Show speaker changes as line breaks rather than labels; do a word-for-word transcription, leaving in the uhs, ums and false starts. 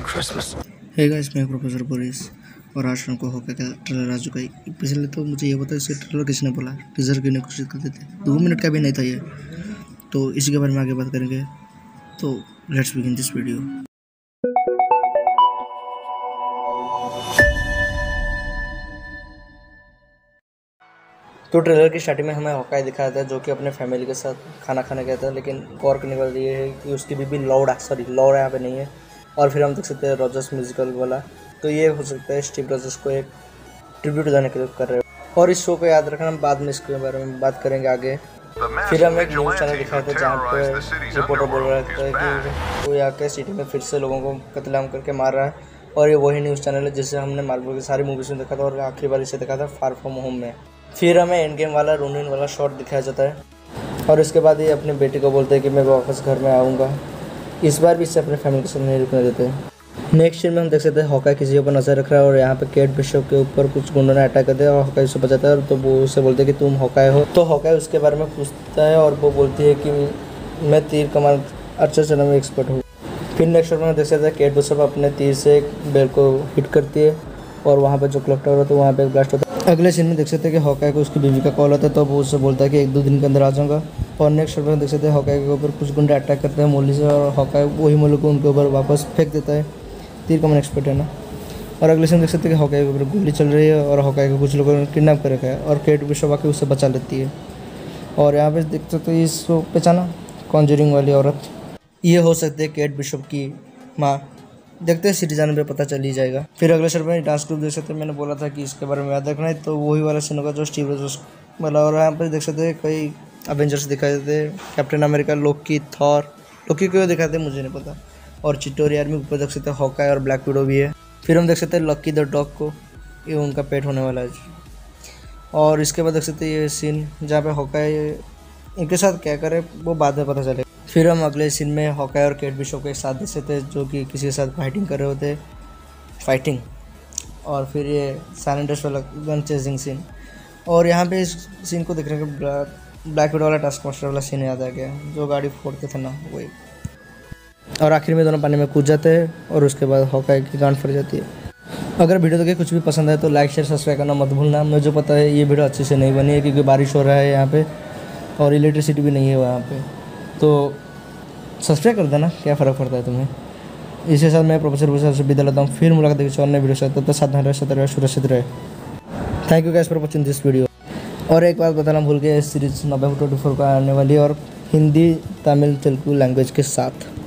Christmas. Hey guys, मैं professor Boris और आज शाम को हॉकी का ट्रेलर आ चुका है। पिछले तो मुझे ये पता है इसके ट्रेलर किसने बोला, टीजर क्यों नहीं कोशिश करते थे, दो मिनट का भी नहीं था ये। तो इसी के बारे में आगे बात करेंगे। तो लेट्स बिगिन दिस वीडियो। तो ट्रेलर की स्टार्टिंग में हमें हॉकाई दिखाया था जो कि अपने फैमिली के साथ खाना खाने गया था, लेकिन गौर करने वाली ये है कि उसकी बीबी लॉर्ड सॉरी लॉर्ड यहाँ पे नहीं है। और फिर हम देख सकते हैं रॉजर्स म्यूजिकल वाला, तो ये हो सकता है स्टीव रॉजर्स को एक ट्रिब्यूट देने के लिए कर रहे हो। और इस शो को याद रखना, हम बाद में इसके बारे में बात करेंगे आगे। फिर हमें एक न्यूज़ चैनल दिखाया था जहाँ पे रिपोर्टर बोल रहा था कि वो आके सिटी में फिर से लोगों को कत्लेआम करके मार रहा है, और ये वही न्यूज़ चैनल है जिसे हमने मार्वल की सारी मूवीज़ में देखा था और आखिरी बार इसे देखा था फार फ्रॉम होम में। फिर हमें एंड गेम वाला रोनिन वाला शॉट दिखाया जाता है, और इसके बाद ये अपनी बेटी को बोलते हैं कि मैं वापस घर में आऊँगा। इस बार भी इससे अपने फैमिली के साथ नहीं रुकने देते। नेक्स्ट सीन में हम देख सकते हैं हॉकाई किसी ऊपर नजर रख रहा है, और यहाँ पे केट बिशप के ऊपर कुछ गुंडों ने अटैक कर दिया और हॉकाई उसे बचाता है। और तो वो उसे बोलते हैं कि तुम हॉकाई हो। तो हॉकाई उसके बारे में पूछता है और वो बोलती है कि मैं तीर कमान अच्छा चलने में एक्सपर्ट हूँ। फिर नेक्स्ट में देख सकते हैं केट बिशप अपने तीर से एक बेल को हिट करती है और वहाँ पर जो क्लॉक टावर होता है वहाँ पर एक ब्लास्ट होता है। अगले सीन में देख सकते हैं कि हॉकाई को उसकी बीवी का कॉल आता है, तो वो उससे बोलता है कि एक दो दिन के अंदर आ जाऊँगा। और नेक्स्ट में देख सकते हैं हॉकाई के ऊपर कुछ गुंडे अटैक करते हैं मोली से, और हॉकाई वही मोली को उनके ऊपर वापस फेंक देता है। तीर कमान एक्सपर्ट है ना। और अगले सीन देख सकते हैं कि हॉकाई के ऊपर गोली चल रही है और हॉकाई को कुछ लोगों ने किडनैप कर रखा है, और केट बिशप आके उससे बचा लेती है। और यहाँ पे देख सकते हैं इसको पहचाना, कॉन्जरिंग वाली औरत, ये हो सकती है केट बिशप की माँ। देखते हैं सीरीज आने पे पता चल ही जाएगा। फिर अगले शर्ट में डांस ग्रुप देख सकते हैं, मैंने बोला था कि इसके बारे में याद रखना है, तो वही वाला सीन होगा जो स्टीव रॉजर्स वाला। और यहाँ पर देख सकते हैं कई अवेंजर्स दिखाई देते हैं, Captain America, Loki, Thor. Loki क्यों दिखाते हैं मुझे नहीं पता। और चिटोरी आर्मी ऊपर देख सकते हैं हॉकाई और ब्लैक विडो भी है। फिर हम देख सकते हैं लकी द डॉग को, ये उनका पेट होने वाला है। और इसके बाद देख सकते हैं ये सीन जहाँ पे हॉकाई इनके साथ क्या करे वो बाद में पता चलेगा। फिर हम अगले सीन में हॉकाई और केट बिशप के साथ देख सकते हैं जो कि किसी के साथ फाइटिंग कर रहे होते फाइटिंग और फिर ये साइलेंटर्स वाला गन चेजिंग सीन। और यहाँ पे इस सीन को देखने के ब्लैक विडो वाला टास्क मास्टर वाला सीन याद आ गया, जो गाड़ी फोड़ते थे ना वही। और आखिर में दोनों पानी में कूद जाते हैं और उसके बाद हॉकाई की गांड फट जाती है। अगर वीडियो देखे कुछ भी पसंद है तो लाइक शेयर सब्सक्राइब करना मत भूलना। मुझे पता है ये वीडियो अच्छे से नहीं बनी है क्योंकि बारिश हो रहा है यहाँ पे और इलेक्ट्रिसिटी भी नहीं है वहाँ पे, तो सब्सक्राइब कर देना, क्या फ़र्क पड़ता है तुम्हें। इसके साथ मैं प्रोफेसर भूषण से विदा लेता हूँ। फिर मुलाकात देखिए और नए वीडियो से, तब तक सावधान रहे, सतर्क रहे, सुरक्षित रहे। Thank you guys for watching this video. और एक बात बताना भूल गया, इस सीरीज नवंबर ट्वेंटी फोर को आने वाली है और हिंदी, तमिल, तेलुगु लैंग्वेज के साथ।